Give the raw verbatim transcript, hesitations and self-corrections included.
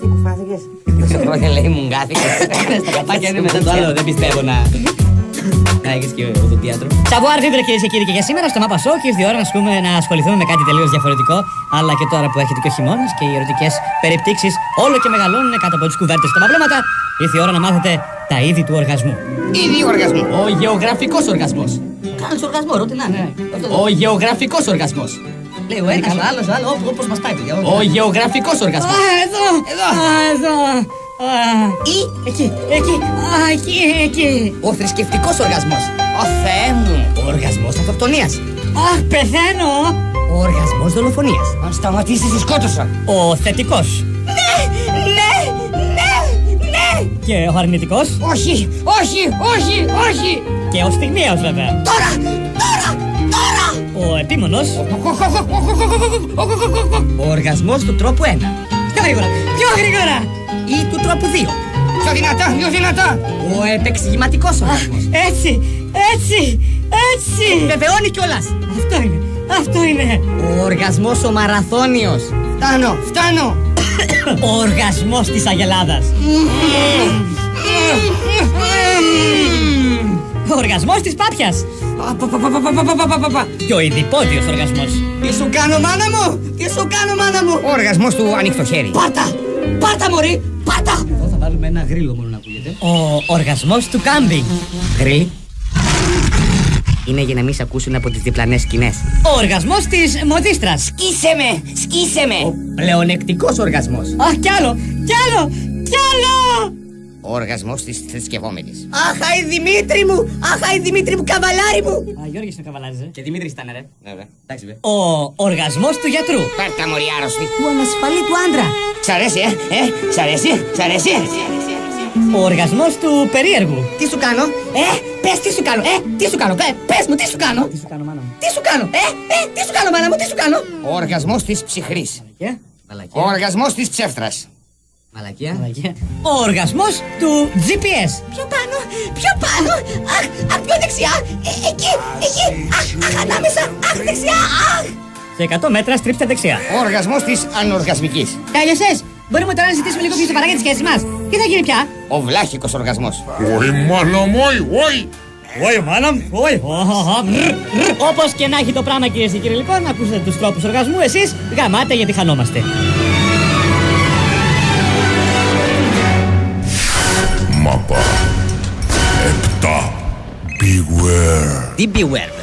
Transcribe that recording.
Τι κουφάθηκες? Όχι, λέει μουγκάθηκες. Στα καπάκια είναι μετά το άλλο, δεν πιστεύω να. Να έχεις και οδοντίατρο. Savoir vivre, κυρίες και κύριοι, και για σήμερα στο Μάπα Σόκ ήρθε η ώρα να, σκούμε, να ασχοληθούμε με κάτι τελείως διαφορετικό. Αλλά και τώρα που έρχεται και ο χειμώνας και οι ερωτικές περιπτύξεις όλο και μεγαλώνουν κάτω από τις κουβέρτες στα παπλώματα, ήρθε η ώρα να μάθετε τα είδη του οργασμού. Είδη οργασμού. Ο γεωγραφικός οργασμός. Κάνεις οργασμό, ρώτη να είναι. Ο γεωγραφικός οργασμός. Λέει ο ένας, ο άλλος, ο άλλος, όπως μας πάει, παιδιά. Ο γεωγραφικός οργασμός. Α, εδώ, εδώ, εδώ. Ή, εκεί, εκεί, α, εκεί, εκεί. Ο θρησκευτικός οργασμός. Ω Θεέ μου. Ο οργασμός αυτοκτονίας. Αχ, πεθαίνω. Ο οργασμός δολοφονίας. Αν σταματήσεις, σε σκότωσα. Ο θετικός. Ναι, ναι, ναι, ναι. Και ο αρνητικός. Όχι, όχι, όχι, όχι. Και ο στιγμιαίος βέβαια. Τώρα, τώρα, τώρα. Ο επίμονος. Ο οργασμός του τρόπου ένα. Πιο γρήγορα, πιο γρήγορα. Ή του τρόπου δύο. Πιο δυνατά, πιο δυνατά. Ο επεξηγηματικός οργασμός. Έτσι, έτσι, έτσι. Βεβαιώνει κιόλας. Αυτό είναι, αυτό είναι. Ο οργασμός ο μαραθώνιος. Φτάνω, φτάνω. Ο οργασμός της Αγελάδας. Ο οργασμός της Πάπιας. Και ο ειδιπόδιος οργασμός. Τι σου κάνω, μάνα μου, τι σου κάνω, μάνα μου. Ο οργασμός του ανοιχτό χέρι. Πάτα, πάτα μωρή, πάτα. Εδώ θα βάλουμε ένα γρίλο μόνο να ακούγεται. Ο οργασμός του κάμπινγκ. Γρίλ. Είναι για να μην σε ακούσουν από τις διπλανές σκηνές. Ο οργασμός της μοδίστρας. Σκίσε με, σκίσε με. Ο πλεονεκτικός οργασμός. Αχ, κι άλλο, κι άλλο, κι άλλο. Ο οργασμός της θρησκευόμενης. Αχ, αι Δημήτρη μου, αχ, αι Δημήτρη μου, καβαλάρι μου. Α, Γιώργης είναι καβαλάρης, ε. Και Δημήτρης ήταν, ρε. Ναι, ναι. Εντάξει, βε. Ο οργασμός του γιατρού. Πάρτα μωρή άρρωστη. Του ανασφαλή του άντρα. Σ' αρέσει, ε, ε, σ' αρέσει, σ' αρέσει. Ο οργασμός του περίεργου. Τι σου κάνω, ε, πες τι σου κάνω, ε, τι σου κάνω, πες, πες μου, τι σου κάνω. Τι σου κάνω, μάνα μου. Τι σου κάνω, ε, ε, τι σου κάνω, μάνα μου, τι σου κάνω. Ο οργασμός της ψυχρής. Ο οργασμός της ψεύτρας. Μαλακία. Μαλακία. Ο οργασμός του τζι πι ες. Πιο πάνω, πιο πάνω, αχ, αχ, πιο δεξιά, ε, εκεί, εκεί, αχ, αχ, ανάμεσα, αχ, δεξιά, αχ. Σε εκατό μέτρα στρίψτε δεξιά. Ο οργασμός της ανοργασμικής. Τέλειωσες. Μπορούμε τώρα να ζητήσουμε λίγο πιο σοβαρά για τις σχέσεις μας. Τι θα γίνει πια? Ο βλάχικος οργασμός. Όχι μάνα μου, όχι, όχι. Όχι μάνα μου, όχι. Όπως και να έχει το πράγμα, κυρίες και κύριοι, λοιπόν, ακούσατε τους τρόπους οργασμού. Εσείς γαμάτε γιατί χανόμαστε. Μάπα επτά. Beware. Τι beware?